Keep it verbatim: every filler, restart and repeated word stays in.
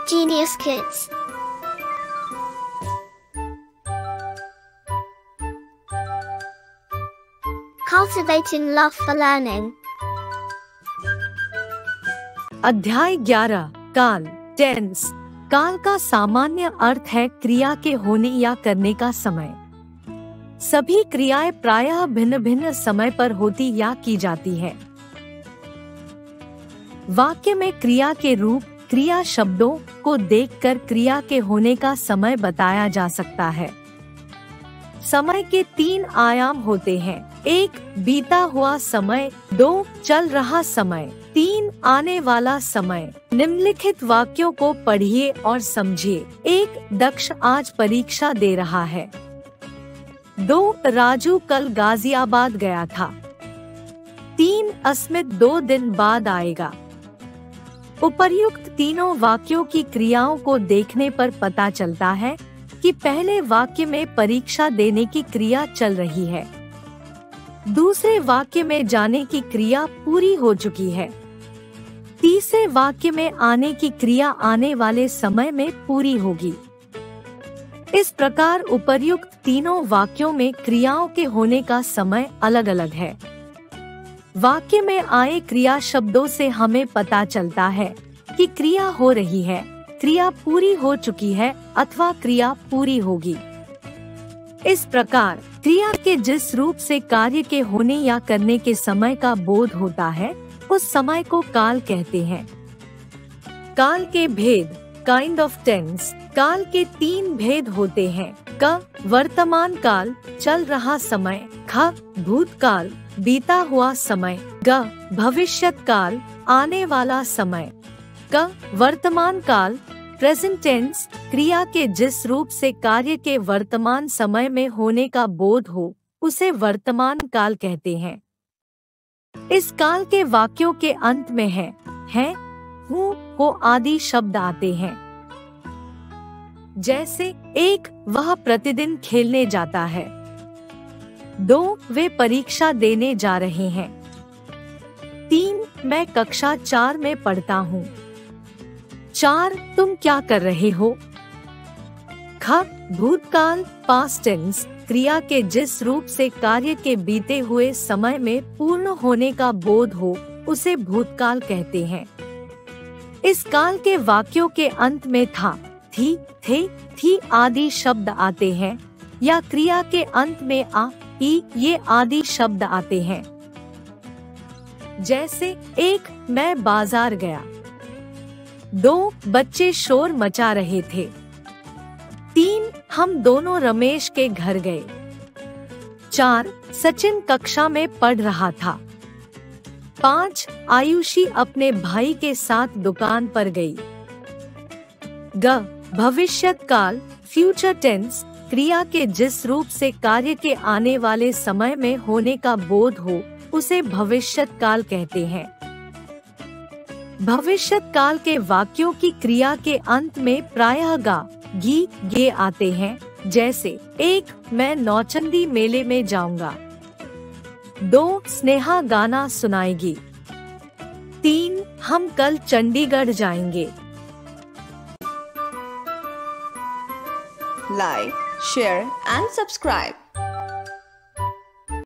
Genius Kids. Cultivating love for learning. अध्याय ग्यारह काल टेंस। काल का सामान्य अर्थ है क्रिया के होने या करने का समय। सभी क्रियाएं प्रायः भिन्न भिन्न समय पर होती या की जाती है। वाक्य में क्रिया के रूप क्रिया शब्दों को देखकर क्रिया के होने का समय बताया जा सकता है। समय के तीन आयाम होते हैं। एक बीता हुआ समय, दो चल रहा समय, तीन आने वाला समय। निम्नलिखित वाक्यों को पढ़िए और समझिए। एक दक्ष आज परीक्षा दे रहा है। दो राजू कल गाजियाबाद गया था। तीन अस्मित दो दिन बाद आएगा। उपर्युक्त तीनों वाक्यों की क्रियाओं को देखने पर पता चलता है कि पहले वाक्य में परीक्षा देने की क्रिया चल रही है। दूसरे वाक्य में जाने की क्रिया पूरी हो चुकी है। तीसरे वाक्य में आने की क्रिया आने वाले समय में पूरी होगी। इस प्रकार उपर्युक्त तीनों वाक्यों में क्रियाओं के होने का समय अलग अलग है। वाक्य में आए क्रिया शब्दों से हमें पता चलता है कि क्रिया हो रही है, क्रिया पूरी हो चुकी है अथवा क्रिया पूरी होगी। इस प्रकार क्रिया के जिस रूप से कार्य के होने या करने के समय का बोध होता है, उस समय को काल कहते हैं। काल के भेद काइंड ऑफ टेंस। काल के तीन भेद होते हैं। क वर्तमान काल चल रहा समय, ख भूतकाल बीता हुआ समय, ग भविष्यत काल आने वाला समय। क वर्तमान काल प्रेजेंट टेंस। क्रिया के जिस रूप से कार्य के वर्तमान समय में होने का बोध हो, उसे वर्तमान काल कहते हैं। इस काल के वाक्यों के अंत में है, है, हूँ, हो आदि शब्द आते हैं। जैसे एक वह प्रतिदिन खेलने जाता है। दो वे परीक्षा देने जा रहे हैं। तीन मैं कक्षा चार में पढ़ता हूँ। चार तुम क्या कर रहे हो। ख भूतकाल पास्ट टेंस। क्रिया के जिस रूप से कार्य के बीते हुए समय में पूर्ण होने का बोध हो, उसे भूतकाल कहते हैं। इस काल के वाक्यों के अंत में था, थी, थे, थी आदि शब्द आते हैं या क्रिया के अंत में आ, ई, ये आदि शब्द आते हैं। जैसे एक मैं बाजार गया। दो बच्चे शोर मचा रहे थे। तीन हम दोनों रमेश के घर गए। चार सचिन कक्षा में पढ़ रहा था। पाँच आयुषी अपने भाई के साथ दुकान पर गई। ग भविष्यत काल फ्यूचर टेंस। क्रिया के जिस रूप से कार्य के आने वाले समय में होने का बोध हो, उसे भविष्यत काल कहते हैं। भविष्यत काल के वाक्यों की क्रिया के अंत में प्रायः गा, गी, गे आते हैं। जैसे एक मैं नौचंदी मेले में जाऊंगा। दो स्नेहा गाना सुनाएगी। तीन हम कल चंडीगढ़ जाएंगे। Like, share and subscribe.